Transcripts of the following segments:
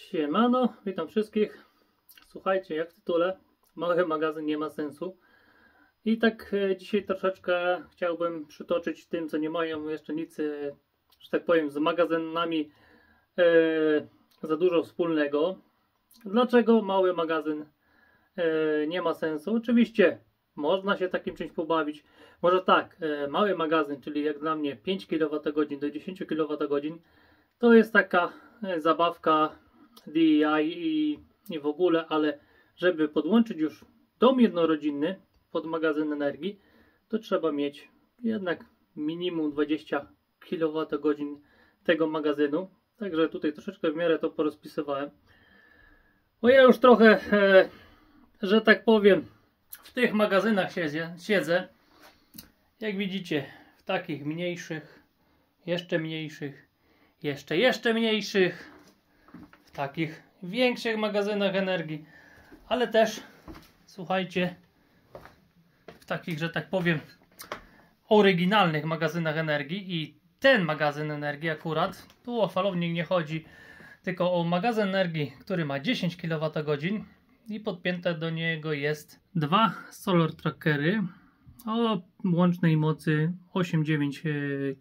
Siemano, witam wszystkich. Słuchajcie, jak w tytule, mały magazyn nie ma sensu. I tak dzisiaj troszeczkę chciałbym przytoczyć tym, co nie mają jeszcze nic, że tak powiem, z magazynami za dużo wspólnego. Dlaczego mały magazyn nie ma sensu? Oczywiście można się takim czymś pobawić. Może tak, mały magazyn, czyli jak dla mnie 5 kWh do 10 kWh, to jest taka zabawka DIY i w ogóle, ale żeby podłączyć już dom jednorodzinny pod magazyn energii, to trzeba mieć jednak minimum 20 kWh tego magazynu. Także tutaj troszeczkę w miarę to porozpisywałem. Bo ja już trochę, że tak powiem, w tych magazynach siedzę. Jak widzicie, w takich mniejszych, jeszcze mniejszych, jeszcze mniejszych, w takich większych magazynach energii, ale też, słuchajcie, w takich, że tak powiem, oryginalnych magazynach energii. I ten magazyn energii akurat, tu o falownik nie chodzi, tylko o magazyn energii, który ma 10 kWh i podpięte do niego jest dwa solar trackery o łącznej mocy 8,9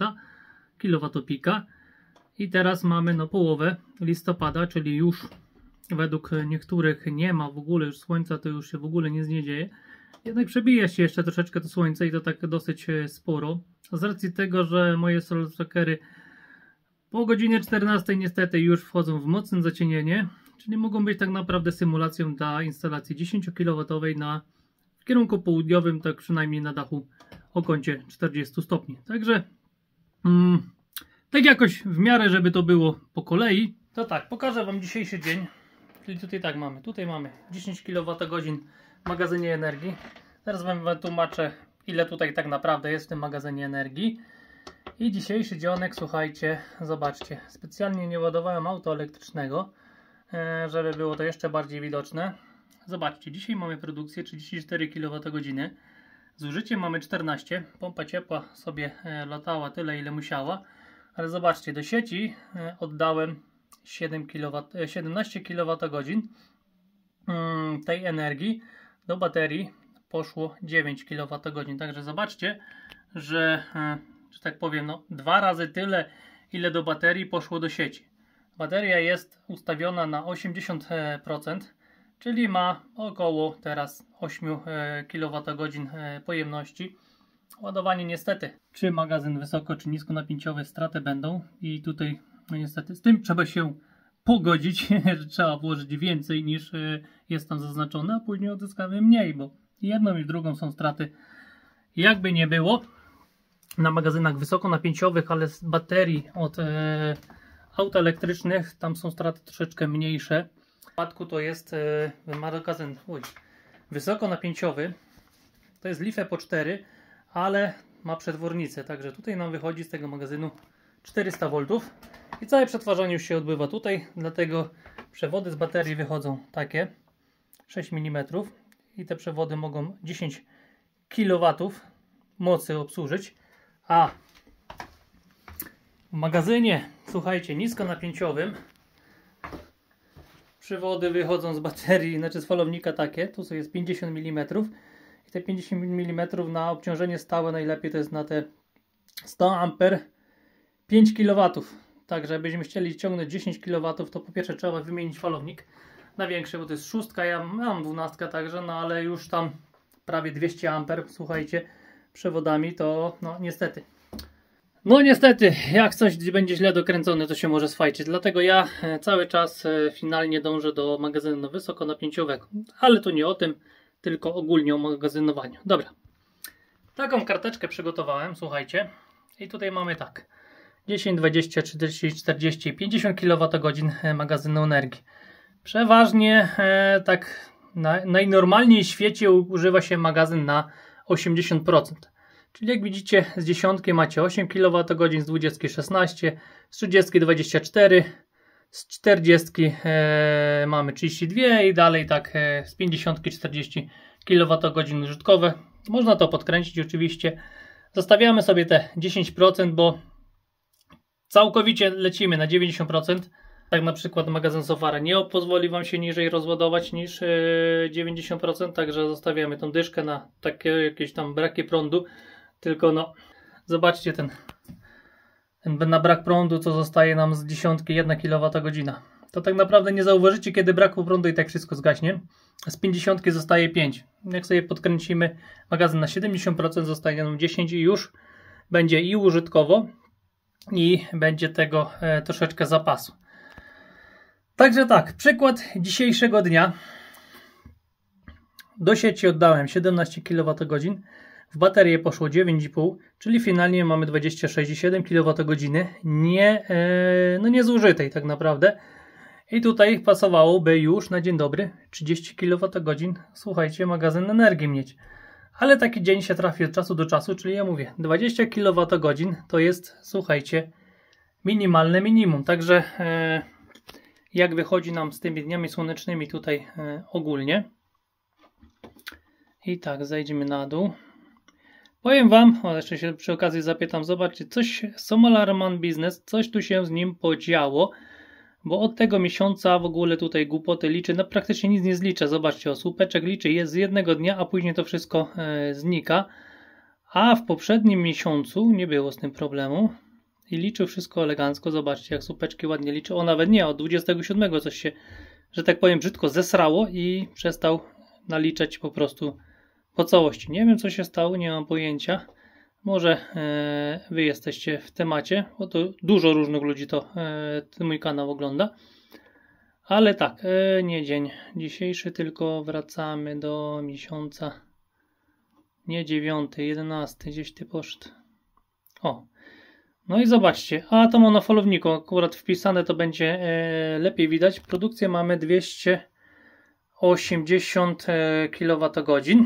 kWp. I teraz mamy połowę listopada, czyli już według niektórych nie ma w ogóle już słońca, to już się w ogóle nic nie dzieje. Jednak przebija się jeszcze troszeczkę to słońce i to tak dosyć sporo. Z racji tego, że moje solar trackery po godzinie 14 niestety już wchodzą w mocne zacienienie, czyli mogą być tak naprawdę symulacją dla instalacji 10 kW w kierunku południowym, tak przynajmniej na dachu o kącie 40 stopni. Także tak jakoś w miarę, żeby to było po kolei, to tak, pokażę Wam dzisiejszy dzień. Czyli tutaj mamy 10 kWh w magazynie energii. Teraz Wam wytłumaczę, ile tutaj tak naprawdę jest w tym magazynie energii. I dzisiejszy dzionek, słuchajcie, zobaczcie, specjalnie nie ładowałem auta elektrycznego, żeby było to jeszcze bardziej widoczne. Zobaczcie, dzisiaj mamy produkcję 34 kWh, zużycie mamy 14, pompa ciepła sobie latała tyle, ile musiała, ale zobaczcie, do sieci oddałem 17 kWh tej energii, do baterii poszło 9 kWh, także zobaczcie, że tak powiem, no, 2 razy tyle, ile do baterii poszło do sieci. Bateria jest ustawiona na 80%, czyli ma około teraz 8 kWh pojemności. Ładowanie niestety, czy magazyn wysoko, czy niskonapięciowy, straty będą i tutaj no niestety z tym trzeba się pogodzić, że trzeba włożyć więcej niż jest tam zaznaczone, a później odzyskamy mniej, bo jedną i drugą są straty. Jakby nie było, na magazynach wysokonapięciowych, ale z baterii od aut elektrycznych, tam są straty troszeczkę mniejsze. W przypadku to jest magazyn wysokonapięciowy, to jest LiFePO 4, ale ma przetwornicę, także tutaj nam wychodzi z tego magazynu 400 V i całe przetwarzanie już się odbywa tutaj, dlatego przewody z baterii wychodzą takie 6 mm i te przewody mogą 10 kW mocy obsłużyć, a w magazynie, słuchajcie, niskonapięciowym przewody wychodzą z baterii, znaczy z falownika takie, tu jest 50 mm i te 50 mm na obciążenie stałe najlepiej to jest na te 100 A 5 kW. Także jakbyśmy chcieli ciągnąć 10 kW, to po pierwsze trzeba wymienić falownik na większy, bo to jest 6, ja mam 12 także, no ale już tam prawie 200 A, słuchajcie, przewodami to no niestety. No niestety, jak coś będzie źle dokręcone, to się może sfajczyć. Dlatego ja cały czas finalnie dążę do magazynu wysokonapięciowego. Ale to nie o tym, tylko ogólnie o magazynowaniu. Dobra. Taką karteczkę przygotowałem, słuchajcie. I tutaj mamy tak. 10, 20, 30, 40, 50 kWh magazynu energii. Przeważnie tak najnormalniej w świecie używa się magazyn na 80%. Czyli jak widzicie, z 10 macie 8 kWh, z 20 16, z 30 24, z 40 mamy 32 i dalej tak z 50 40 kWh użytkowe. Można to podkręcić oczywiście. Zostawiamy sobie te 10%, bo całkowicie lecimy na 90%, Tak na przykład magazyn Sofara nie pozwoli Wam się niżej rozładować niż 90%, także zostawiamy tą dyszkę na takie jakieś tam braki prądu. Tylko no, zobaczcie ten na brak prądu, co zostaje nam z dziesiątki 1 kWh. To tak naprawdę nie zauważycie, kiedy braku prądu i tak wszystko zgaśnie. Z 50 zostaje 5. Jak sobie podkręcimy magazyn na 70%, zostaje nam 10 i już będzie i użytkowo, i będzie tego troszeczkę zapasu. Także tak, przykład dzisiejszego dnia. Do sieci oddałem 17 kWh, w baterię poszło 9,5, czyli finalnie mamy 26,7 kWh nie zużytej tak naprawdę. I tutaj pasowałoby już na dzień dobry 30 kWh, słuchajcie, magazyn energii mieć. Ale taki dzień się trafi od czasu do czasu, czyli ja mówię, 20 kWh to jest, słuchajcie, minimalne minimum. Także jak wychodzi nam z tymi dniami słonecznymi tutaj ogólnie. I tak, zejdziemy na dół. Powiem Wam, jeszcze się przy okazji zapytam, zobaczcie, coś Solarman Business, coś tu się z nim podziało, bo od tego miesiąca w ogóle tutaj głupoty liczy, no praktycznie nic nie zlicza. Zobaczcie, o słupeczek liczy jest z jednego dnia, a później to wszystko znika. A w poprzednim miesiącu nie było z tym problemu i liczył wszystko elegancko. Zobaczcie, jak słupeczki ładnie liczy. O, nawet nie, od 27 coś się, że tak powiem, brzydko zesrało i przestał naliczać po prostu po całości. Nie wiem, co się stało, nie mam pojęcia. Może Wy jesteście w temacie, bo to dużo różnych ludzi ten mój kanał ogląda. Ale tak, nie dzień dzisiejszy, tylko wracamy do miesiąca. Nie 9, 11, gdzieś ty poszedł. O, no i zobaczcie, a to ma na falowniku akurat wpisane, to będzie lepiej widać. Produkcję mamy 280 kWh.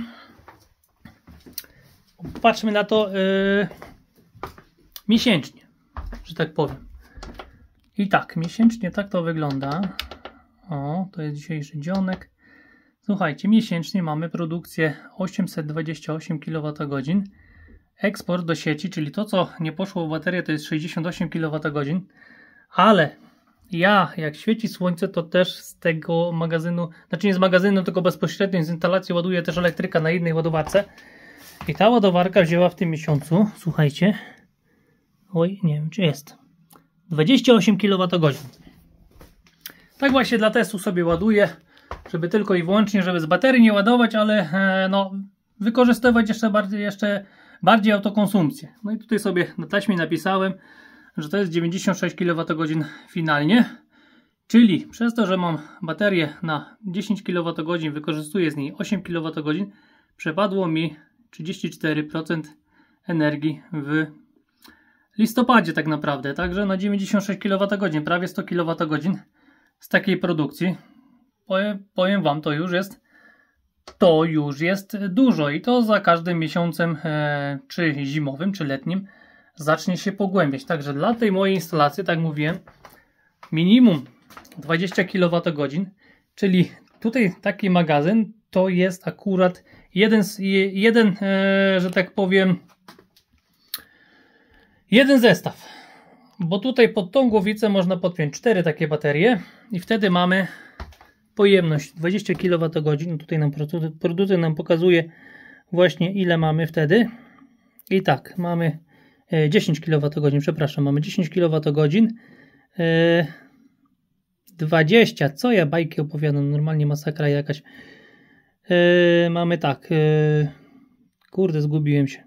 Patrzmy na to miesięcznie, że tak powiem. I tak, miesięcznie tak to wygląda. O, to jest dzisiejszy dzionek. Słuchajcie, miesięcznie mamy produkcję 828 kWh. Eksport do sieci, czyli to, co nie poszło w baterię, to jest 68 kWh. Ale ja, jak świeci słońce, to też z tego magazynu, znaczy nie z magazynu, tylko bezpośrednio z instalacji ładuję też elektryka na jednej ładowarce. I ta ładowarka wzięła w tym miesiącu, słuchajcie, oj, nie wiem czy jest, 28 kWh. Tak właśnie dla testu sobie ładuję, żeby tylko i wyłącznie, żeby z baterii nie ładować, ale no, wykorzystywać jeszcze bardziej autokonsumpcję. No i tutaj sobie na taśmie napisałem, że to jest 96 kWh finalnie, czyli przez to, że mam baterię na 10 kWh, wykorzystuję z niej 8 kWh, przepadło mi 34% energii w listopadzie tak naprawdę. Także na 96 kWh, prawie 100 kWh z takiej produkcji. Powiem Wam, to już jest dużo i to za każdym miesiącem, czy zimowym, czy letnim, zacznie się pogłębiać. Także dla tej mojej instalacji, tak mówiłem, minimum 20 kWh, czyli tutaj taki magazyn to jest akurat jeden, że tak powiem, jeden zestaw. Bo tutaj pod tą głowicę można podpiąć 4 takie baterie i wtedy mamy pojemność 20 kWh. No tutaj nam producent nam pokazuje właśnie ile mamy wtedy. I tak, mamy 10 kWh, przepraszam, mamy 10 kWh. 20, co ja bajki opowiadam, normalnie masakra jakaś. Mamy tak, kurde, zgubiłem się.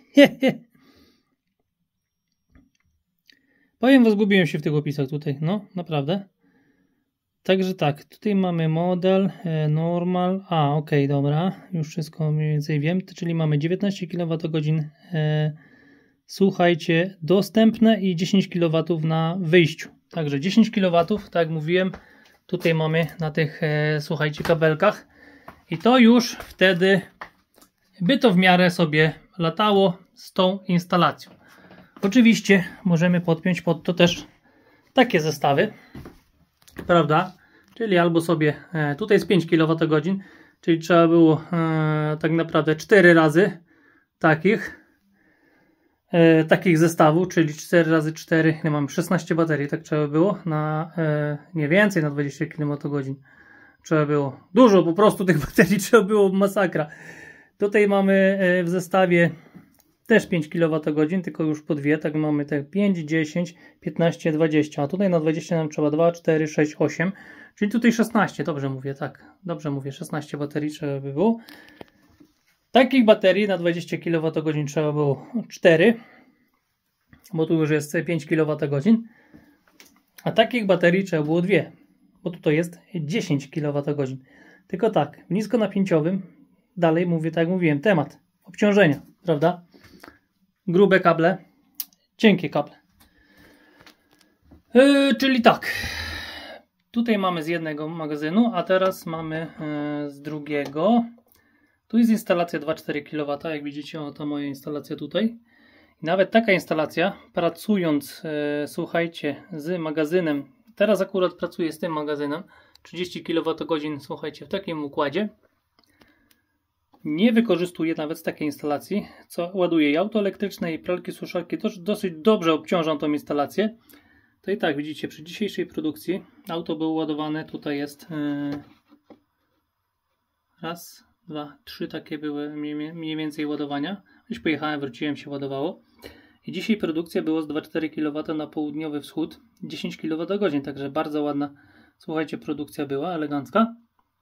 Powiem wam, zgubiłem się w tych opisach tutaj, no naprawdę. Także tak, tutaj mamy model, normal, ok, dobra, już wszystko mniej więcej wiem, czyli mamy 19 kWh, słuchajcie, dostępne i 10 kW na wyjściu. Także 10 kW, tak jak mówiłem, tutaj mamy na tych, słuchajcie, kabelkach i to już wtedy by to w miarę sobie latało z tą instalacją. Oczywiście możemy podpiąć pod to też takie zestawy, prawda? Czyli albo sobie, tutaj jest 5 kWh, czyli trzeba było tak naprawdę 4 razy takich. takich zestawów, czyli 4x4, ja mam 16 baterii, tak trzeba było, na nie więcej, na 20 kWh trzeba było. Dużo po prostu tych baterii trzeba było, masakra. Tutaj mamy w zestawie też 5 kWh, tylko już po dwie, tak mamy te 5, 10, 15, 20, a tutaj na 20 nam trzeba 2, 4, 6, 8, czyli tutaj 16, dobrze mówię, tak, dobrze mówię, 16 baterii trzeba by było. Takich baterii na 20 kWh trzeba było 4, bo tu już jest 5 kWh, a takich baterii trzeba było 2, bo tutaj jest 10 kWh. Tylko tak, w niskonapięciowym, dalej mówię, tak jak mówiłem, temat obciążenia, prawda? Grube kable, cienkie kable. Czyli tak, tutaj mamy z jednego magazynu, a teraz mamy z drugiego. Tu jest instalacja 2,4 kW, jak widzicie, oto moja instalacja tutaj. I nawet taka instalacja, pracując, słuchajcie, z magazynem, teraz akurat pracuję z tym magazynem, 30 kWh, słuchajcie, w takim układzie, nie wykorzystuję nawet z takiej instalacji, co ładuje i auto elektryczne, i pralki, suszarki, to dosyć dobrze obciążam tą instalację. To i tak widzicie, przy dzisiejszej produkcji auto było ładowane, tutaj jest raz, dwa, trzy takie były mniej więcej ładowania. Już pojechałem, wróciłem, się ładowało. I dzisiaj produkcja było z 2,4 kW na południowy wschód, 10 kWh, także bardzo ładna, słuchajcie, produkcja była, elegancka.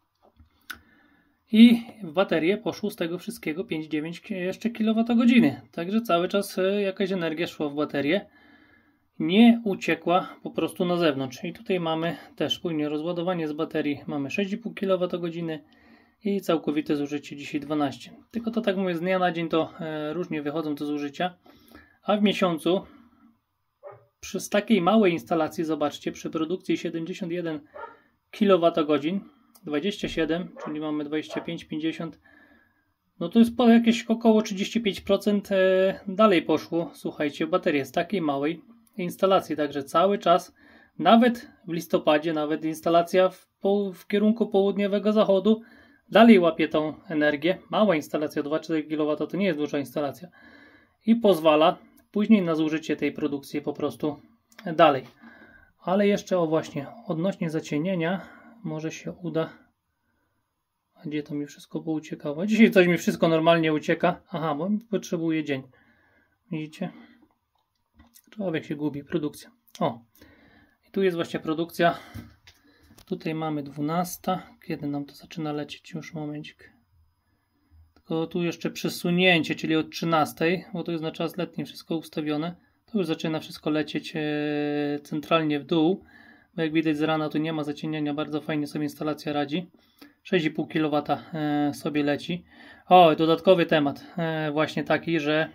I w baterię poszło z tego wszystkiego 5-9 jeszcze kWh. Także cały czas jakaś energia szła w baterię. Nie uciekła po prostu na zewnątrz. I tutaj mamy też później rozładowanie z baterii. Mamy 6,5 kWh i całkowite zużycie dzisiaj 12. Tylko to tak mówię, z dnia na dzień to różnie wychodzą te zużycia. A w miesiącu przy takiej małej instalacji, zobaczcie, przy produkcji 71 kWh, 27, czyli mamy 25, 50, no to jest po jakieś około 35% dalej poszło, słuchajcie, baterie z takiej małej instalacji, także cały czas, nawet w listopadzie, nawet instalacja w kierunku południowego zachodu dalej łapie tą energię. Mała instalacja, 2,4 kW to nie jest duża instalacja i pozwala później na zużycie tej produkcji po prostu dalej. Ale jeszcze właśnie odnośnie zacienienia, może się uda. A gdzie to mi wszystko pouciekało? Dzisiaj coś mi wszystko normalnie ucieka. Aha, bo potrzebuję dzień. Widzicie? Człowiek się gubi. Produkcja. O. I tu jest właśnie produkcja. Tutaj mamy 12. Kiedy nam to zaczyna lecieć? Już momencik. Tylko tu jeszcze przesunięcie, czyli od 13, bo to jest na czas letni wszystko ustawione. To już zaczyna wszystko lecieć centralnie w dół. Bo jak widać z rana tu nie ma zacieniania. Bardzo fajnie sobie instalacja radzi. 6,5 kW sobie leci. O, dodatkowy temat. Właśnie taki, że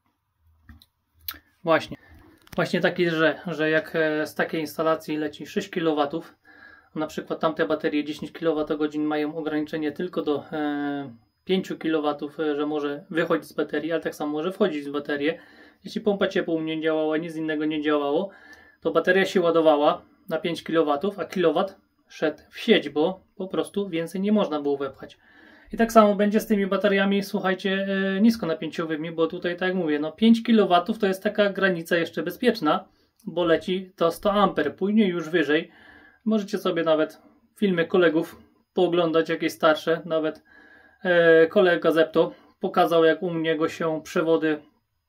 że jak z takiej instalacji leci 6 kW, na przykład tamte baterie 10 kWh mają ograniczenie tylko do 5 kW, że może wychodzić z baterii, ale tak samo może wchodzić z baterię. Jeśli pompa ciepła u mnie nie działała, nic innego nie działało, to bateria się ładowała na 5 kW, a kilowatt szedł w sieć, bo po prostu więcej nie można było wepchać. I tak samo będzie z tymi bateriami, słuchajcie, niskonapięciowymi, bo tutaj, tak jak mówię, no 5 kW to jest taka granica jeszcze bezpieczna, bo leci to 100 A, później już wyżej. Możecie sobie nawet filmy kolegów pooglądać, jakieś starsze, nawet kolega Zepto pokazał, jak u niego się przewody,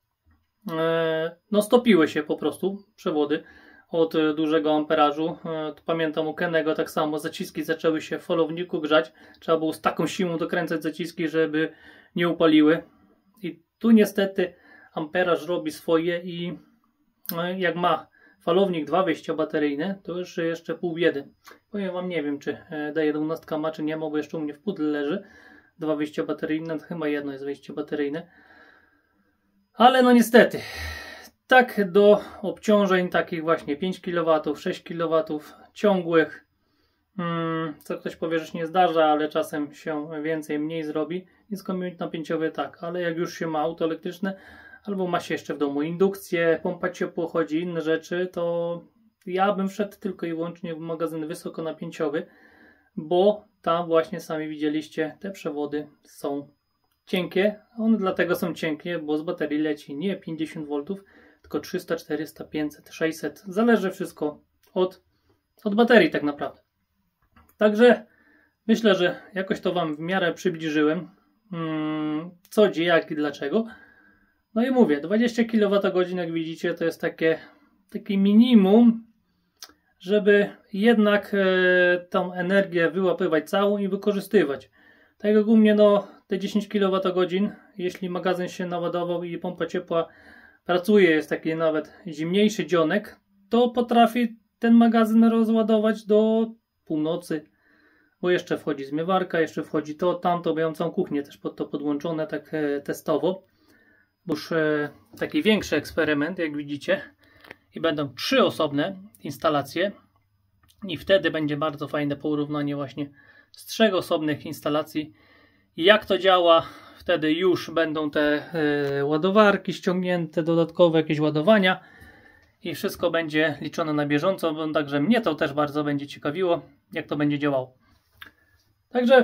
no stopiły się po prostu, przewody od dużego amperażu. Pamiętam u Kennego tak samo, zaciski zaczęły się w falowniku grzać. Trzeba było z taką siłą dokręcać zaciski, żeby nie upaliły. I tu niestety amperaż robi swoje i jak ma falownik 2 wejścia bateryjne, to już jeszcze pół biedy. Powiem wam, nie wiem, czy D11 ma, czy nie ma, bo jeszcze u mnie w pudle leży 2 wyjścia bateryjne, chyba jedno jest wejście bateryjne. Ale no niestety, tak do obciążeń takich właśnie 5 kW, 6 kW ciągłych, co ktoś powie, że się nie zdarza, ale czasem się więcej, mniej zrobi. Niskonapięciowy tak, ale jak już się ma auto elektryczne, albo ma się jeszcze w domu indukcję, pompa ciepło chodzi, inne rzeczy, to ja bym wszedł tylko i wyłącznie w magazyn wysokonapięciowy, bo tam właśnie sami widzieliście, te przewody są cienkie. One dlatego są cienkie, bo z baterii leci nie 50 V, tylko 300, 400, 500, 600. Zależy wszystko od baterii tak naprawdę. Także myślę, że jakoś to Wam w miarę przybliżyłem. Co, gdzie, jak i dlaczego. No i mówię, 20 kWh, jak widzicie, to jest takie minimum, żeby jednak tą energię wyłapywać całą i wykorzystywać. Tak jak u mnie, no te 10 kWh, jeśli magazyn się naładował i pompa ciepła pracuje, jest taki nawet zimniejszy dzionek, to potrafi ten magazyn rozładować do północy, bo jeszcze wchodzi zmywarka, jeszcze wchodzi to, tamto, bo ja mam całą kuchnię też pod to podłączone tak testowo. Bo już taki większy eksperyment, jak widzicie, i będą 3 osobne instalacje i wtedy będzie bardzo fajne porównanie właśnie z 3 osobnych instalacji. I jak to działa, wtedy już będą te ładowarki ściągnięte, dodatkowe jakieś ładowania i wszystko będzie liczone na bieżąco, także mnie to też bardzo będzie ciekawiło, jak to będzie działało. Także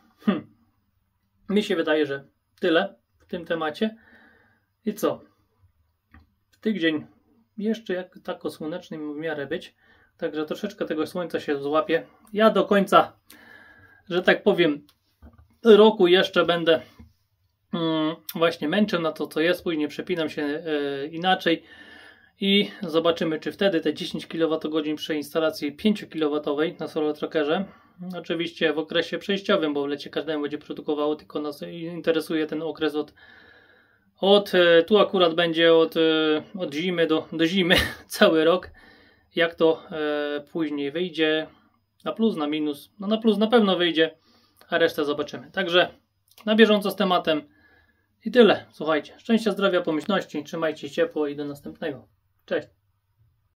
mi się wydaje, że tyle w tym temacie. I co? W tydzień jeszcze jak tako słoneczny w miarę być, także troszeczkę tego słońca się złapie. Ja do końca, że tak powiem, roku jeszcze będę właśnie męczył na to, co jest, później przepinam się inaczej i zobaczymy, czy wtedy te 10 kWh przy instalacji 5 kW na Solar Trackerze, oczywiście w okresie przejściowym, bo w lecie każdemu będzie produkowało, tylko nas interesuje ten okres tu akurat będzie od zimy do zimy cały rok. Jak to później wyjdzie, na plus, na minus, no na plus na pewno wyjdzie, a resztę zobaczymy. Także na bieżąco z tematem i tyle. Słuchajcie, szczęścia, zdrowia, pomyślności, trzymajcie się ciepło i do następnego. Cześć.